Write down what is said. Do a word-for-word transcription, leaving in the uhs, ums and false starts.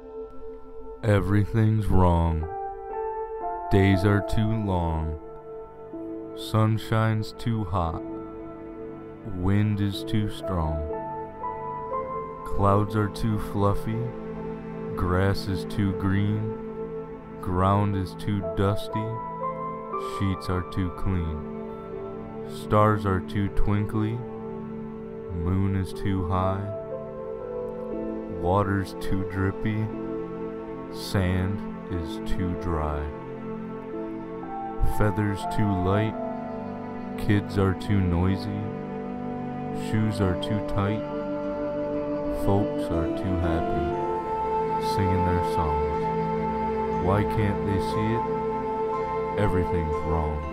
Everything's wrong. Days are too long. Sun shines too hot. Wind is too strong. Clouds are too fluffy. Grass is too green. Ground is too dusty. Sheets are too clean. Stars are too twinkly. Moon is too high. Water's too drippy. Sand is too dry. Feathers too light. Kids are too noisy. Shoes are too tight. Folks are too happy, singing their songs. Why can't they see it? Everything's wrong.